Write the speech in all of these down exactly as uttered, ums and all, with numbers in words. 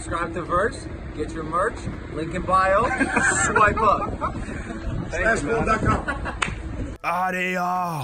subscribe to Verse, get your merch, link in bio, swipe up. Smashbowl dot com. Ah, det är jag.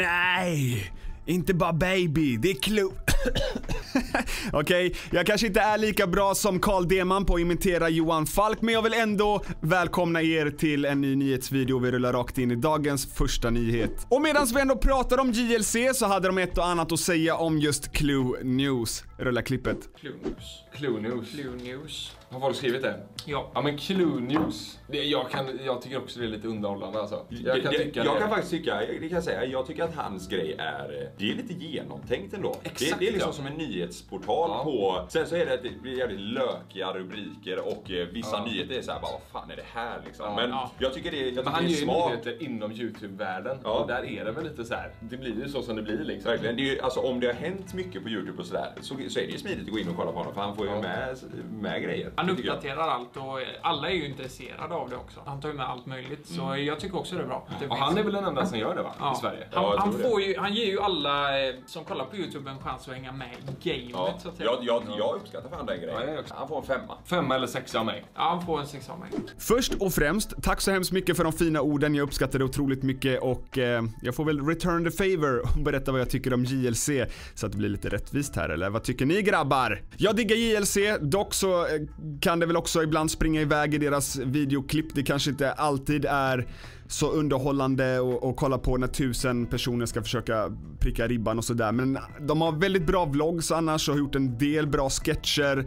Nej, inte bara baby, det är Clue. Okej, okay, jag kanske inte är lika bra som Carl Deman på att imitera Johan Falk, men jag vill ändå välkomna er till en ny nyhetsvideo. Vi rullar rakt in i dagens första nyhet. Och medan vi ändå pratar om J L C så hade de ett och annat att säga om just Clue News. Rulla klippet. Clue News. Clue News. Clue News. Har folk skrivit det? Ja. Ja, men Clue News. Det, jag, kan, jag tycker också det är lite underhållande alltså. Jag kan, det, tycka jag det. kan faktiskt tycka, det kan jag säga, jag tycker att hans grej är, det är lite genomtänkt ändå. Exakt, det, det är liksom ja. som en nyhetsportal Ja. på, sen så är det, det är jävligt lökiga rubriker och eh, vissa Ja. nyheter är så här, bara, vad fan är det här liksom? Ja. Men Ja. jag tycker det, jag Men tycker han det gör är ju smart. nyheter inom YouTube-världen. Ja. Och där är det väl lite så här. Det blir ju så som det blir liksom. Verkligen, det är ju, alltså om det har hänt mycket på YouTube och sådär så, så är det ju smidigt att gå in och kolla på honom för han får ju Ja. med, med grejer. Han tycker jag. uppdaterar allt och alla är ju intresserade av det också. Han tar ju med allt möjligt, så jag tycker också det är bra. Det Och finns- han är väl den enda som gör det va? Ja. I Sverige. Han, Ja, jag han, tror det. får ju, han ger ju alla eh, som kollar på YouTube en chans att hänga med i gamet Ja, så att säga. jag, jag, jag uppskattar fan den Ja, grejen. jag också. Han får en femma. Femma eller sexa av mig. Ja, han får en sexa av mig. Först och främst, tack så hemskt mycket för de fina orden. Jag uppskattar det otroligt mycket och eh, jag får väl return the favor och berätta vad jag tycker om J L C så att det blir lite rättvist här, eller vad tycker ni grabbar? Jag diggar J L C, dock så eh, kan det väl också ibland springa iväg i deras videoklipp. Det kanske inte alltid är så underhållande och, och kolla på när tusen personer ska försöka pricka ribban och sådär. Men de har väldigt bra vlogs annars och har gjort en del bra sketcher.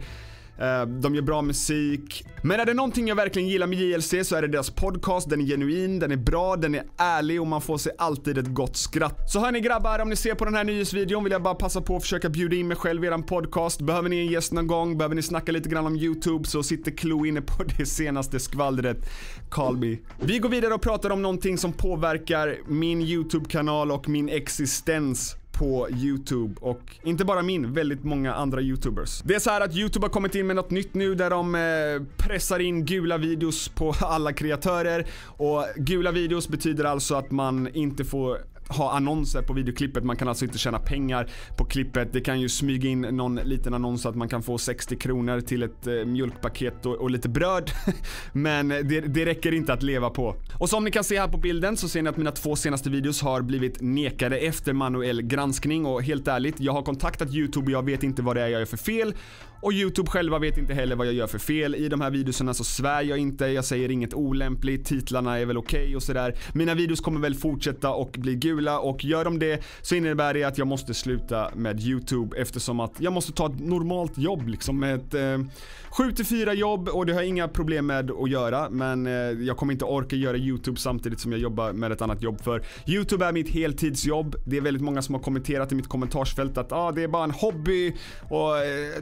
De gör bra musik. Men är det någonting jag verkligen gillar med J L C så är det deras podcast. Den är genuin, den är bra, den är ärlig och man får sig alltid ett gott skratt. Så hörni grabbar, om ni ser på den här nyhetsvideon vill jag bara passa på att försöka bjuda in mig själv i eran podcast. Behöver ni en gäst någon gång, behöver ni snacka lite grann om YouTube, så sitter Clue inne på det senaste skvallret. Call me. Vi går vidare och pratar om någonting som påverkar min YouTube-kanal och min existens på YouTube, och inte bara min, väldigt många andra YouTubers. Det är så här att YouTube har kommit in med något nytt nu där de eh, pressar in gula videos på alla kreatörer, och gula videos betyder alltså att man inte får ha annonser på videoklippet. Man kan alltså inte tjäna pengar på klippet. Det kan ju smyga in någon liten annons så att man kan få sextio kronor till ett eh, mjölkpaket och, och lite bröd. Men det, det räcker inte att leva på. Och som ni kan se här på bilden så ser ni att mina två senaste videos har blivit nekade efter manuell granskning, och helt ärligt, jag har kontaktat YouTube och jag vet inte vad det är jag gör för fel. Och YouTube själva vet inte heller vad jag gör för fel. I de här videorna så svär jag inte, jag säger inget olämpligt, titlarna är väl okej okay och sådär. Mina videos kommer väl fortsätta och bli gula, och gör de det så innebär det att jag måste sluta med YouTube, eftersom att jag måste ta ett normalt jobb liksom, med ett eh, sju till fyra jobb, och det har jag inga problem med att göra, men eh, jag kommer inte orka göra YouTube samtidigt som jag jobbar med ett annat jobb, för YouTube är mitt heltidsjobb. Det är väldigt många som har kommenterat i mitt kommentarsfält att ah, det är bara en hobby och eh,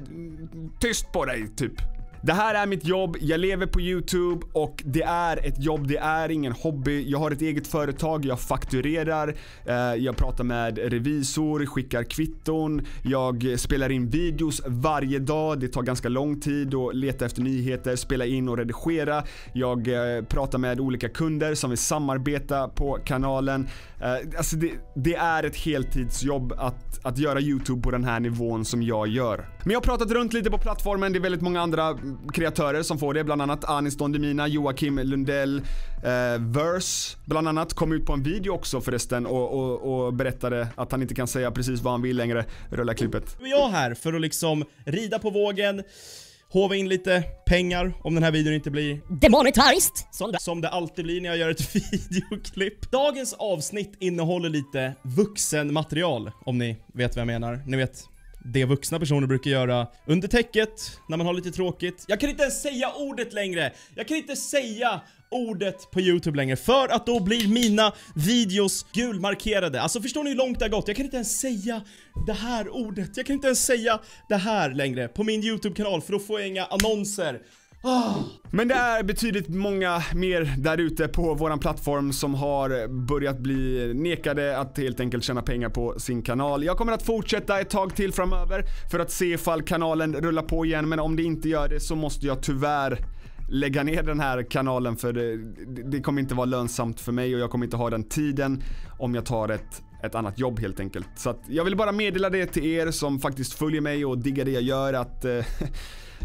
tyst på dig typ. Det här är mitt jobb, jag lever på YouTube och det är ett jobb, det är ingen hobby. Jag har ett eget företag, jag fakturerar, eh, jag pratar med revisor, skickar kvitton, jag spelar in videos varje dag. Det tar ganska lång tid att leta efter nyheter, spela in och redigera. Jag eh, pratar med olika kunder som vill samarbeta på kanalen. Eh, alltså det, det är ett heltidsjobb att, att göra YouTube på den här nivån som jag gör. Men jag har pratat runt lite på plattformen, det är väldigt många andra kreatörer som får det, bland annat Anis Don Demina, Joakim Lundell, eh, Verse bland annat kom ut på en video också förresten och, och, och berättade att han inte kan säga precis vad han vill längre. Rulla klippet. Nu är jag här för att liksom rida på vågen, hova in lite pengar om den här videon inte blir demonetized som det, som det alltid blir när jag gör ett videoklipp. Dagens avsnitt innehåller lite vuxenmaterial, om ni vet vad jag menar. Ni vet det vuxna personer brukar göra under täcket när man har lite tråkigt. Jag kan inte ens säga ordet längre. Jag kan inte säga ordet på YouTube längre, för att då blir mina videos gulmarkerade. Alltså förstår ni hur långt det har gått? Jag kan inte ens säga det här ordet. Jag kan inte ens säga det här längre på min YouTube-kanal, för då får jag inga annonser. Oh. Men det är betydligt många mer där ute på våran plattform som har börjat bli nekade att helt enkelt tjäna pengar på sin kanal. Jag kommer att fortsätta ett tag till framöver för att se ifall kanalen rullar på igen, men om det inte gör det så måste jag tyvärr lägga ner den här kanalen, för det, det kommer inte vara lönsamt för mig och jag kommer inte ha den tiden om jag tar ett ett annat jobb helt enkelt. Så att jag vill bara meddela det till er som faktiskt följer mig och diggar det jag gör, att eh,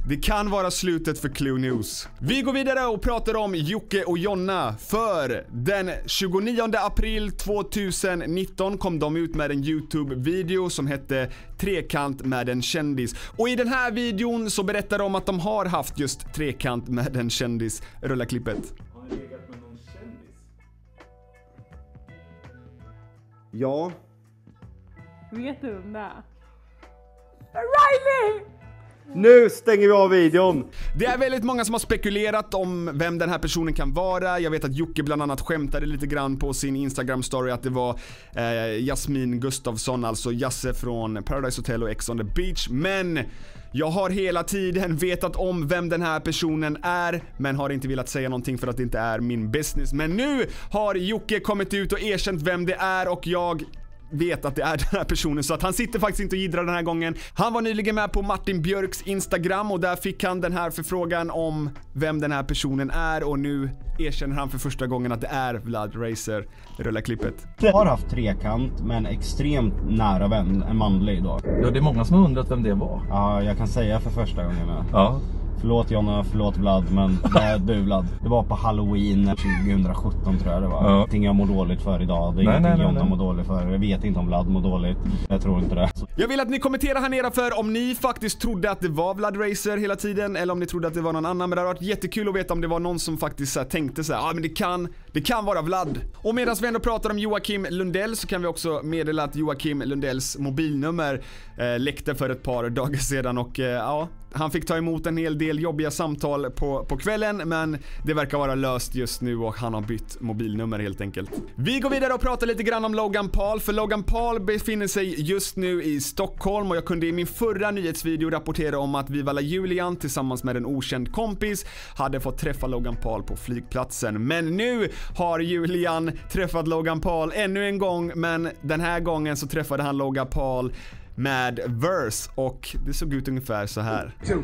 Det kan vara slutet för Clue News. Vi går vidare och pratar om Jocke och Jonna. För den tjugonionde april tjugonitton kom de ut med en YouTube-video som hette Trekant med en kändis. Och i den här videon så berättar de att de har haft just trekant med en kändis. Rulla klippet. Har ni legat med någon kändis? Ja. Vet du om det? Riley! Nu stänger vi av videon. Det är väldigt många som har spekulerat om vem den här personen kan vara. Jag vet att Jocke bland annat skämtade lite grann på sin Instagram-story att det var eh, Jasmin Gustafsson, alltså Jasse från Paradise Hotel och Ex on the Beach. Men jag har hela tiden vetat om vem den här personen är, men har inte velat säga någonting för att det inte är min business. Men nu har Jocke kommit ut och erkänt vem det är och jag vet att det är den här personen, så att han sitter faktiskt inte och jiddrar den här gången. Han var nyligen med på Martin Björks Instagram och där fick han den här förfrågan om vem den här personen är och nu erkänner han för första gången att det är Vlad Racer. Rulla klippet. Jag har haft trekant med en extremt nära vän, en manlig då. Ja, det är många som har undrat vem det var. Ja, jag kan säga för första gången med. Ja. Förlåt Jonna, förlåt Vlad, men det är du Vlad. Det var på Halloween tjugosjutton tror jag det var. Ja. Ingenting jag mår dåligt för idag. Det är nej, ingenting nej, Jonna nej. mår dåligt för. Jag vet inte om Vlad mår dåligt. Jag tror inte det. Jag vill att ni kommenterar här nere för om ni faktiskt trodde att det var Vlad Racer hela tiden eller om ni trodde att det var någon annan. Men det hade varit jättekul att veta om det var någon som faktiskt så här, tänkte så här, ja ah, men det kan, det kan vara Vlad. Och medan vi ändå pratar om Joakim Lundell så kan vi också meddela att Joakim Lundells mobilnummer eh, läckte för ett par dagar sedan och eh, ja, han fick ta emot en hel del jobbiga samtal på, på kvällen, men det verkar vara löst just nu och han har bytt mobilnummer helt enkelt. Vi går vidare och pratar lite grann om Logan Paul, för Logan Paul befinner sig just nu i Stockholm och jag kunde i min förra nyhetsvideo rapportera om att Viva la Julian tillsammans med en okänd kompis hade fått träffa Logan Paul på flygplatsen. Men nu har Julian träffat Logan Paul ännu en gång, men den här gången så träffade han Logan Paul med Verse och det såg ut ungefär så här. Can,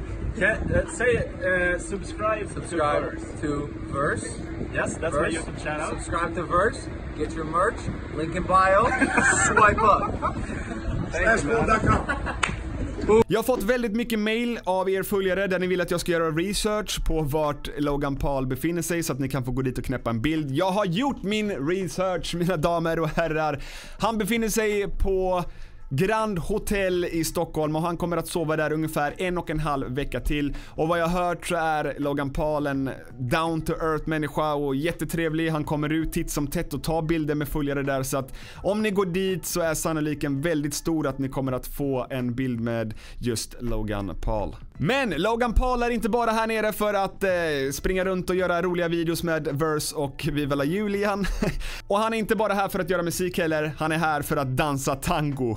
uh, say it, uh, subscribe, Subscribe to Verse. to Verse. Yes, that's Verse. my YouTube channel. Subscribe to Verse. Get your merch. Link in bio. Swipe up. Thank you, man. Jag har fått väldigt mycket mail av er följare där ni vill att jag ska göra research på vart Logan Paul befinner sig så att ni kan få gå dit och knäppa en bild. Jag har gjort min research, mina damer och herrar. Han befinner sig på Grand Hotel i Stockholm och han kommer att sova där ungefär en och en halv vecka till. Och vad jag har hört så är Logan Paul en down to earth människa och jättetrevlig. Han kommer ut titt som tätt och tar bilder med följare där, så att om ni går dit så är sannoliken väldigt stor att ni kommer att få en bild med just Logan Paul. Men Logan Paul är inte bara här nere för att eh, springa runt och göra roliga videos med Verse och Viva la Julian. Och han är inte bara här för att göra musik heller, han är här för att dansa tango.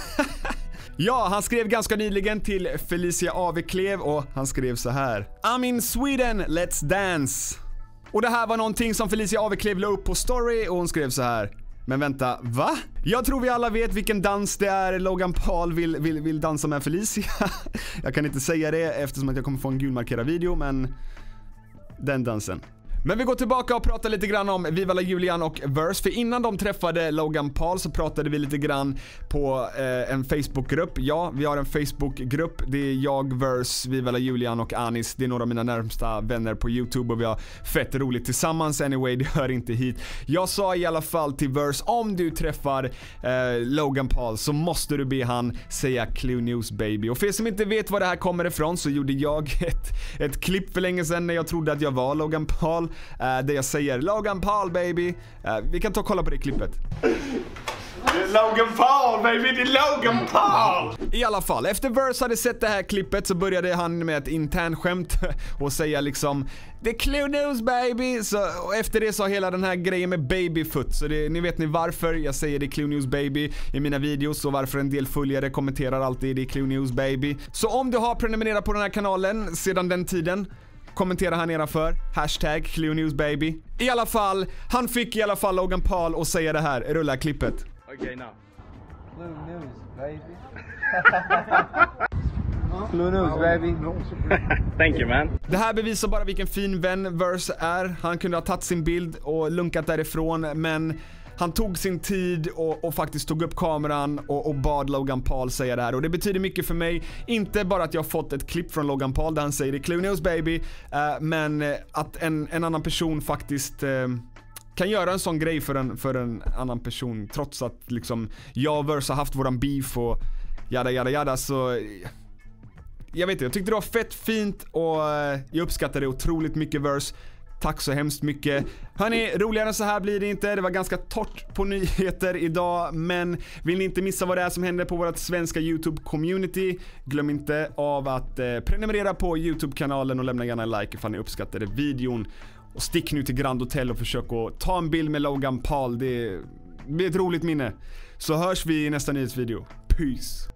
Ja, han skrev ganska nyligen till Felicia Aveklev och han skrev så här: I'm in Sweden, let's dance. Och det här var någonting som Felicia Aveklev la upp på story och hon skrev så här: men vänta, va? Jag tror vi alla vet vilken dans det är Logan Paul vill, vill, vill dansa med Felicia. Jag kan inte säga det eftersom att jag kommer få en gulmarkerad video, men den dansen. Men vi går tillbaka och pratar lite grann om Viva la Julian och Verse. För innan de träffade Logan Paul så pratade vi lite grann på eh, en Facebookgrupp. Ja, vi har en Facebookgrupp. Det är jag, Verse, Viva la Julian och Anis. Det är några av mina närmsta vänner på YouTube och vi har fett roligt tillsammans. Anyway, det hör inte hit. Jag sa i alla fall till Verse, om du träffar eh, Logan Paul så måste du be han säga Clue News baby. Och för er som inte vet var det här kommer ifrån så gjorde jag ett, ett klipp för länge sedan när jag trodde att jag var Logan Paul. Uh, där jag säger Logan Paul baby. uh, Vi kan ta och kolla på det klippet. Logan Paul baby, det är Logan Paul. I alla fall, efter Verse hade sett det här klippet så började han med ett intern skämt och säga liksom The Clue News baby. Så, och efter det så har hela den här grejen med babyfoot. Så det, ni vet ni varför jag säger det Clue News baby i mina videos och varför en del följare kommenterar alltid det Clue News baby. Så om du har prenumererat på den här kanalen sedan den tiden, kommentera här nere för hashtag Clue News baby. I alla fall, han fick i alla fall Logan Paul att säga det här. Rulla klippet. Okay, now. Clue News, baby. Clue News, baby. Thank you, man. Det här bevisar bara vilken fin vän Verse är. Han kunde ha tagit sin bild och lunkat därifrån, men han tog sin tid och, och faktiskt tog upp kameran och, och bad Logan Paul säga det här. Och det betyder mycket för mig. Inte bara att jag har fått ett klipp från Logan Paul där han säger det, Clue News baby, uh, men att en, en annan person faktiskt uh, kan göra en sån grej för en, för en annan person, trots att liksom jag och Verse har haft våran beef och jada jada jada. Så jag vet inte, jag tyckte det var fett fint och uh, jag uppskattar det otroligt mycket, Verse. Tack så hemskt mycket. Hörni, roligare än så här blir det inte. Det var ganska torrt på nyheter idag, men vill ni inte missa vad det är som händer på vårt svenska YouTube-community, glöm inte av att eh, prenumerera på YouTube-kanalen och lämna gärna en like ifall ni uppskattade videon. Och stick nu till Grand Hotel och försök att ta en bild med Logan Paul. Det blir ett roligt minne. Så hörs vi i nästa nyhetsvideo. Peace!